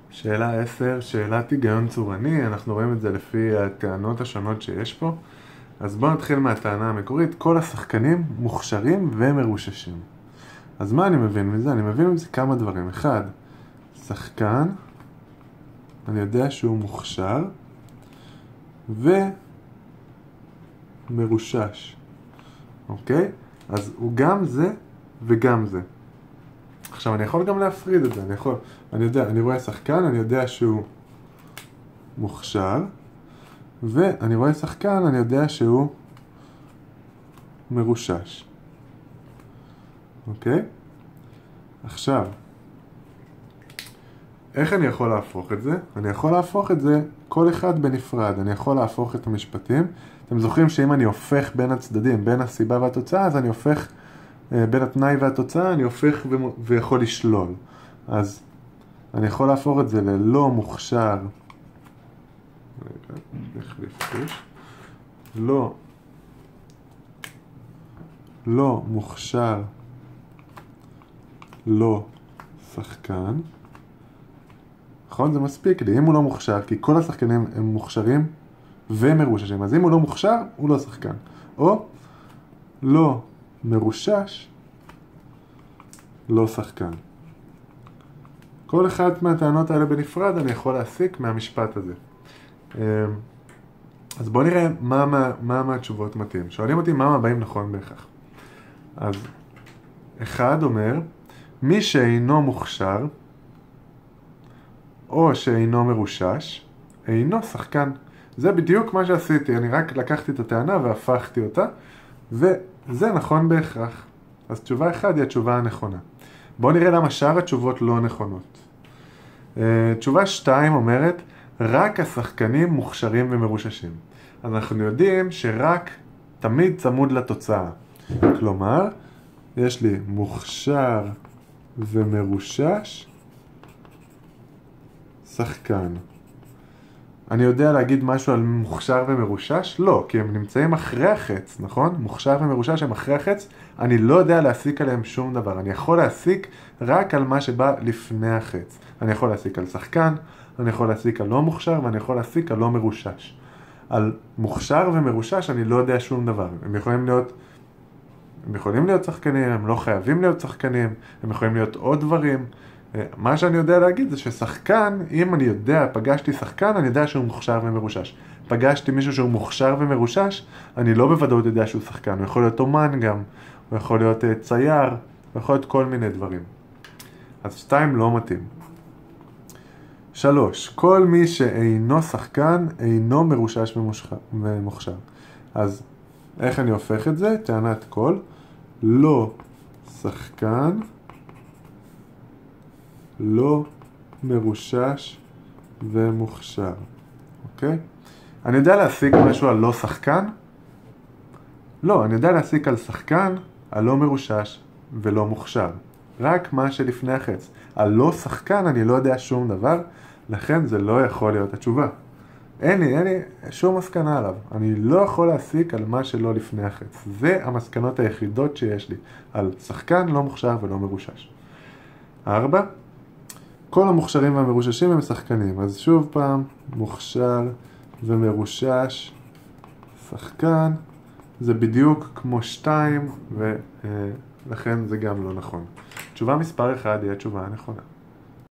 שאלה 10, שאלת היגיון צורני, אנחנו רואים את זה לפי הטענות השונות שיש פה. אז בואו נתחיל מהטענה המקורית, כל השחקנים מוכשרים ומרוששים. אז מה אני מבין מזה? אני מבין מזה כמה דברים. אחד, שחקן, אני יודע שהוא מוכשר ומרושש. אוקיי? אז הוא גם זה וגם זה. עכשיו, אני יכול גם להפריד את זה. אני רואה שחקן, אני יודע שהוא מוכשר, ואני רואה שחקן, אני יודע שהוא מרושש. אוקיי? עכשיו, איך אני יכול להפוך את זה? אני יכול להפוך את זה כל אחד בנפרד. אני יכול להפוך את המשפטים. אתם זוכרים שאם אני הופך בין הצדדים, בין הסיבה והתוצאה, אז אני הופך בין התנאי והתוצאה, אני הופך ויכול לשלול. אז אני יכול להפוך את זה ללא מוכשר. איך לפגוש? לא מוכשר, לא שחקן. נכון? זה מספיק לי. אם הוא לא מוכשר, כי כל השחקנים הם מוכשרים ומרוששים. אז אם הוא לא מוכשר, הוא לא שחקן. או לא מרושש, לא שחקן. כל אחת מהטענות האלה בנפרד אני יכול להסיק מהמשפט הזה. אז בואו נראה מה מהתשובות מתאים. שואלים אותי מה מהבאים נכון בהכרח. אז אחד אומר, מי שאינו מוכשר או שאינו מרושש, אינו שחקן. זה בדיוק מה שעשיתי. אני רק לקחתי את הטענה והפכתי אותה, וזה נכון בהכרח. אז תשובה 1 היא התשובה הנכונה. בואו נראה למה שאר התשובות לא נכונות. תשובה 2 אומרת, רק השחקנים מוכשרים ומרוששים. אז אנחנו יודעים שרק תמיד צמוד לתוצאה. כלומר, יש לי מוכשר ומרושש, שחקן. אני יודע להגיד משהו על מוכשר ומרושש? לא, כי הם נמצאים אחרי החץ, נכון? מוכשר ומרושש הם אחרי החץ, אני לא יודע להסיק עליהם שום דבר. אני יכול להסיק רק על מה שבא לפני החץ. אני יכול להסיק על שחקן, אני יכול להסיק על לא מוכשר, ואני יכול להסיק על לא מרושש. על מוכשר ומרושש אני לא יודע שום דבר. הם יכולים להיות שחקנים, הם לא חייבים להיות שחקנים, הם יכולים להיות עוד דברים. מה שאני יודע להגיד זה ששחקן, אם אני יודע, פגשתי שחקן, אני יודע שהוא מוכשר ומרושש. פגשתי מישהו שהוא מוכשר ומרושש, אני לא בוודאות יודע שהוא שחקן. הוא יכול להיות אומן גם, הוא יכול להיות צייר, הוא יכול להיות כל מיני דברים. אז 2 לא מתאים. 3. כל מי שאינו שחקן, אינו מרושש ומוכשר. אז איך אני הופך את זה? טענת כל. לא שחקן, לא מרושש ומוכשר. אוקיי? אני יודע להסיק משהו על לא שחקן? לא, אני יודע להסיק על שחקן, על לא מרושש ולא מוכשר. רק מה שלפני החץ. על לא שחקן אני לא יודע שום דבר, לכן זה לא יכול להיות התשובה. אין לי שום מסקנה עליו. אני לא יכול להסיק על מה שלא לפני החץ. זה המסקנות היחידות שיש לי. על שחקן, לא מוכשר ולא מרושש. 4. כל המוכשרים והמרוששים הם שחקנים. אז שוב פעם, מוכשר ומרושש, שחקן. זה בדיוק כמו 2, ולכן זה גם לא נכון. תשובה מספר 1 היא התשובה הנכונה.